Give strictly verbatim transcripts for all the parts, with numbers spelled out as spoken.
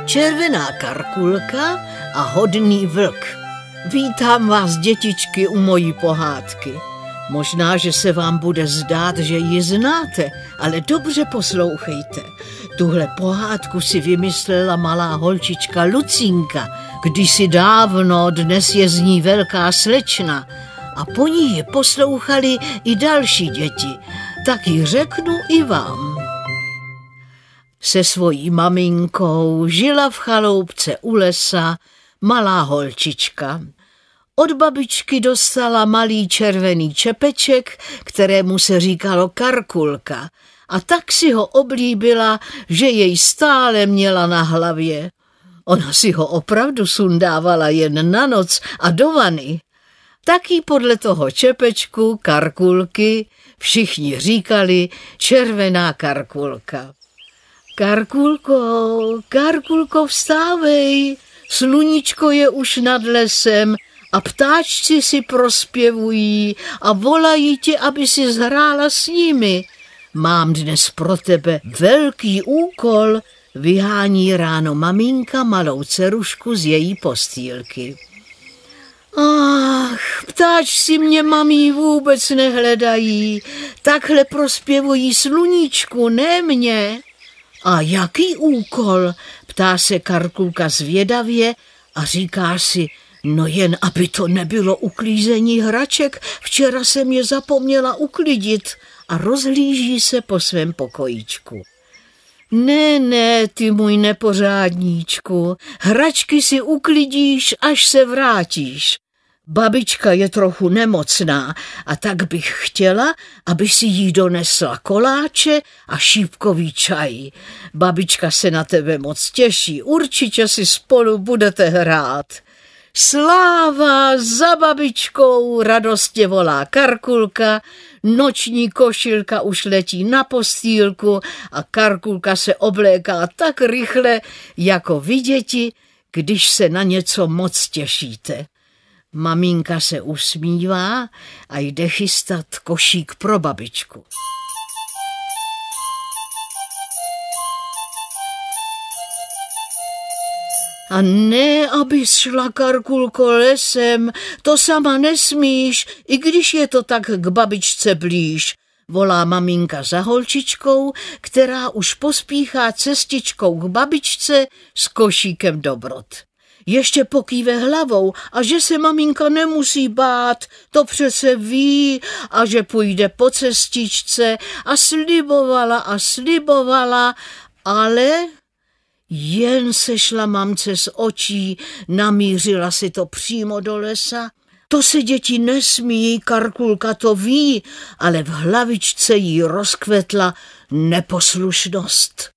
Červená Karkulka a hodný vlk. Vítám vás, dětičky, u mojí pohádky. Možná, že se vám bude zdát, že ji znáte, ale dobře poslouchejte. Tuhle pohádku si vymyslela malá holčička Lucínka, kdysi dávno, dnes je z ní velká slečna. A po ní ji poslouchali i další děti, tak ji řeknu i vám. Se svojí maminkou žila v chaloupce u lesa malá holčička. Od babičky dostala malý červený čepeček, kterému se říkalo Karkulka, a tak si ho oblíbila, že jej stále měla na hlavě. Ona si ho opravdu sundávala jen na noc a do vany. Taky podle toho čepečku Karkulky všichni říkali Červená Karkulka. Karkulko, Karkulko, vstávej, sluníčko je už nad lesem a ptáčci si prospěvují a volají tě, aby si zhrála s nimi. Mám dnes pro tebe velký úkol, vyhání ráno maminka malou dcerušku z její postýlky. Ach, ptáčci mě, mamí, vůbec nehledají, takhle prospěvují sluníčku, ne mě. A jaký úkol? Ptá se Karkulka zvědavě a říká si, no jen aby to nebylo uklízení hraček, včera jsem je zapomněla uklidit, a rozhlíží se po svém pokojíčku. Ne, ne, ty můj nepořádníčku, hračky si uklidíš, až se vrátíš. Babička je trochu nemocná a tak bych chtěla, aby si jí donesla koláče a šípkový čaj. Babička se na tebe moc těší, určitě si spolu budete hrát. Sláva za babičkou, radostně volá Karkulka, noční košilka už letí na postýlku a Karkulka se obléká tak rychle, jako vy, děti, když se na něco moc těšíte. Maminka se usmívá a jde chystat košík pro babičku. A ne, abys šla, Karkulko, lesem, to sama nesmíš, i když je to tak k babičce blíž, volá maminka za holčičkou, která už pospíchá cestičkou k babičce s košíkem dobrot. Ještě pokýve hlavou a že se maminka nemusí bát, to přece ví, a že půjde po cestičce a slibovala a slibovala, ale jen sešla mamce z očí, namířila si to přímo do lesa. To se, děti, nesmí, Karkulka to ví, ale v hlavičce jí rozkvetla neposlušnost.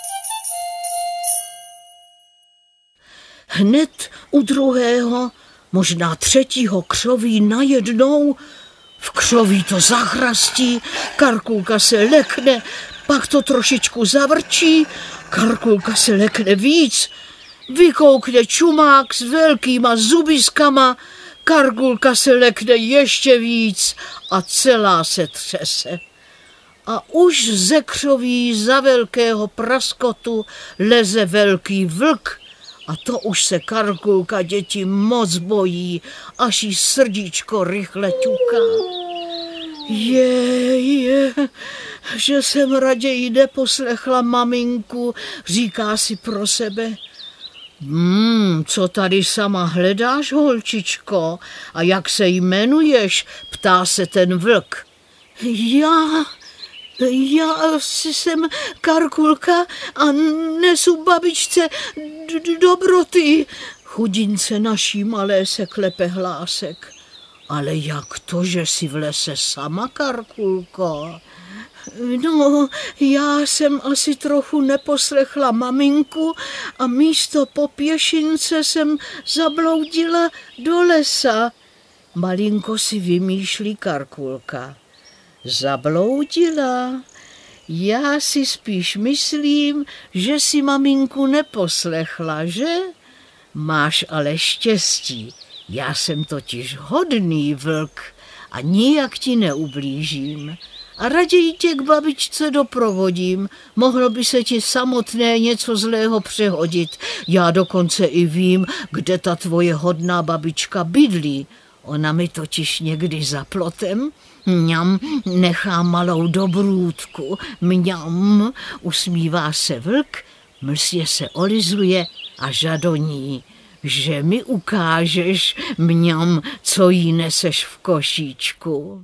Hned u druhého, možná třetího křoví najednou, v křoví to zachrastí, Karkulka se lekne, pak to trošičku zavrčí, Karkulka se lekne víc, vykoukne čumák s velkýma zubiskama, Karkulka se lekne ještě víc a celá se třese. A už ze křoví za velkého praskotu leze velký vlk, a to už se Karkulka, děti, moc bojí, až jí srdíčko rychle ťuká. Je, je, že jsem raději neposlechla maminku, říká si pro sebe. Hmm, co tady sama hledáš, holčičko? A jak se jmenuješ? Ptá se ten vlk. Já... Já jsem Karkulka a nesu babičce d- dobroty. Chudince naší malé se klepe hlásek. Ale jak to, že jsi v lese sama, Karkulko? No, já jsem asi trochu neposlechla maminku a místo po pěšince jsem zabloudila do lesa. Malinko si vymýšlí Karkulka. Zabloudila. Já si spíš myslím, že si maminku neposlechla, že? Máš ale štěstí. Já jsem totiž hodný vlk a nijak ti neublížím. a raději tě k babičce doprovodím. Mohlo by se ti samotné něco zlého přehodit. Já dokonce i vím, kde ta tvoje hodná babička bydlí. Ona mi totiž někdy za plotem, mňam, nechá malou dobrůdku, mňam, usmívá se vlk, mlsně se olizuje a žadoní, že mi ukážeš, mňam, co jí neseš v košíčku.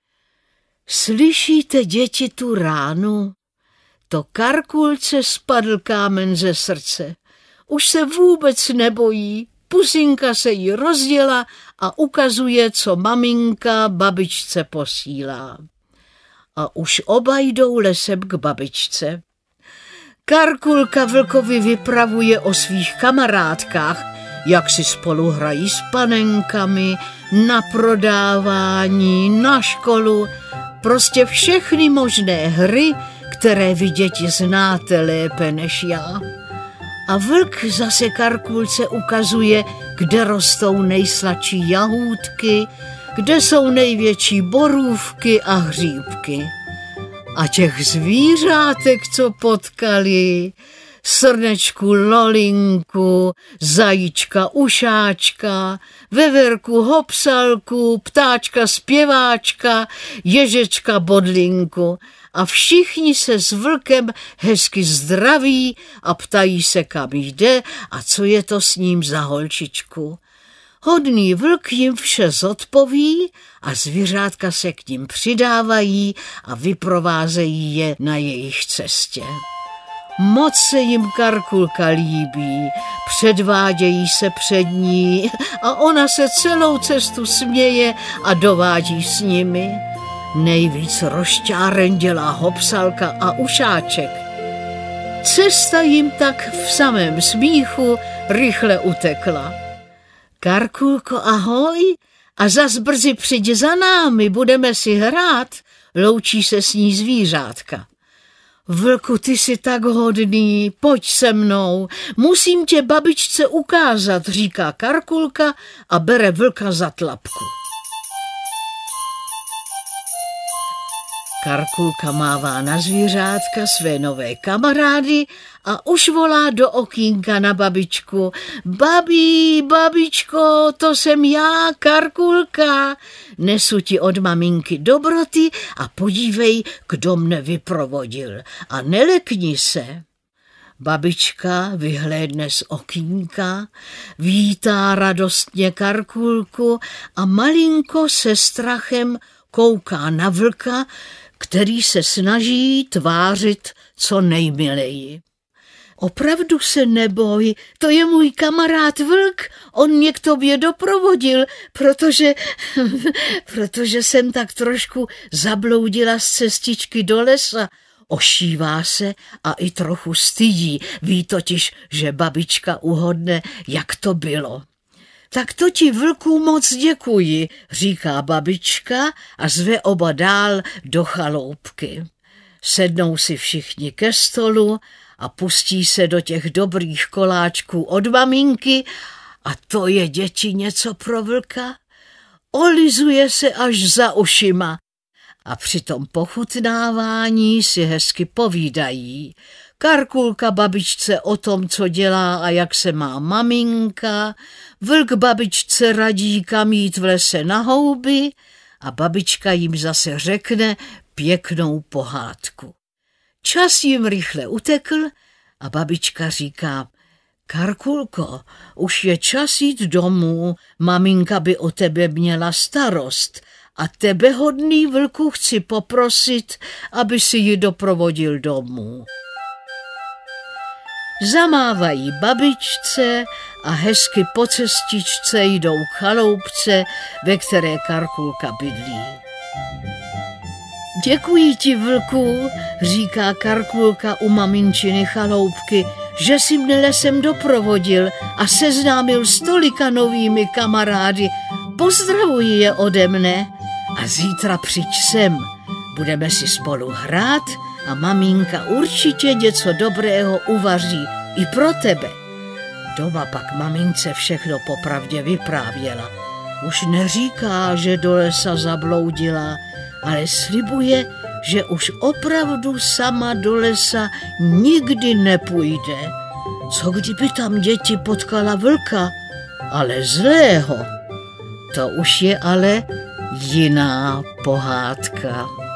Slyšíte, děti, tu ránu? To Karkulce spadl kámen ze srdce. Už se vůbec nebojí. Pusinka se jí rozděla a ukazuje, co maminka babičce posílá. A už oba jdou lesem k babičce. Karkulka vlkovi vypravuje o svých kamarádkách, jak si spolu hrají s panenkami, na prodávání, na školu, prostě všechny možné hry, které vy, děti, znáte lépe než já. A vlk zase Karkulce ukazuje, kde rostou nejsladší jahůdky, kde jsou největší borůvky a hříbky. A těch zvířátek, co potkali, srnečku Lolinku, zajíčka Ušáčka, veverku Hopsalku, ptáčka Zpěváčka, ježečka Bodlinku. A všichni se s vlkem hezky zdraví a ptají se, kam jde a co je to s ním za holčičku. Hodný vlk jim vše zodpoví a zvířátka se k ním přidávají a vyprovázejí je na jejich cestě. Moc se jim Karkulka líbí, předvádějí se před ní a ona se celou cestu směje a dovádí s nimi. Nejvíc rošťáren dělá Hopsalka a Ušáček. Cesta jim tak v samém smíchu rychle utekla. Karkulko, ahoj, a zas brzy přijď za námi, budeme si hrát, loučí se s ní zvířátka. Vlku, ty jsi tak hodný, pojď se mnou, musím tě babičce ukázat, říká Karkulka a bere vlka za tlapku. Karkulka mává na zvířátka své nové kamarády a už volá do okýnka na babičku. Babí, babičko, to jsem já, Karkulka. Nesu ti od maminky dobroty a podívej, kdo mne vyprovodil. A nelekni se. Babička vyhlédne z okýnka, vítá radostně Karkulku a malinko se strachem kouká na vlka, který se snaží tvářit co nejmileji. Opravdu se neboj, to je můj kamarád vlk, on mě k tobě doprovodil, protože, protože jsem tak trošku zabloudila z cestičky do lesa. Ošívá se a i trochu stydí, ví totiž, že babička uhodne, jak to bylo. Tak to ti, vlku, moc děkuji, říká babička a zve oba dál do chaloupky. Sednou si všichni ke stolu a pustí se do těch dobrých koláčků od maminky a to je, děti, něco pro vlka. Olizuje se až za ušima a při tom pochutnávání si hezky povídají. Karkulka babičce o tom, co dělá a jak se má maminka, vlk babičce radí, kam jít v lese na houby a babička jim zase řekne pěknou pohádku. Čas jim rychle utekl a babička říká: Karkulko, už je čas jít domů, maminka by o tebe měla starost a tebe, hodný vlku, chci poprosit, aby si ji doprovodil domů. Zamávají babičce a hezky po cestičce jdou k chaloupce, ve které Karkulka bydlí. Děkuji ti, vlku, říká Karkulka u maminčiny chaloupky, že jsi mne lesem doprovodil a seznámil s tolika novými kamarády. Pozdravuji je ode mne a zítra přijď sem. Budeme si spolu hrát a maminka určitě něco dobrého uvaří i pro tebe. Doma pak mamince všechno popravdě vyprávěla. Už neříká, že do lesa zabloudila, ale slibuje, že už opravdu sama do lesa nikdy nepůjde. Co kdyby tam děti potkala vlka, ale zlého? To už je ale jiná pohádka.